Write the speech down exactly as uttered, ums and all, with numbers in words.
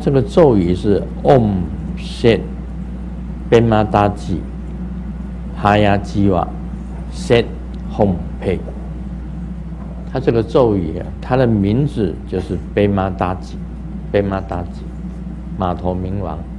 这个咒语是 Om Set Bemadaji Hayajiwa Set Hom Pe。它这个咒语啊，它的名字就是贝玛达吉，贝玛达吉，马头明王。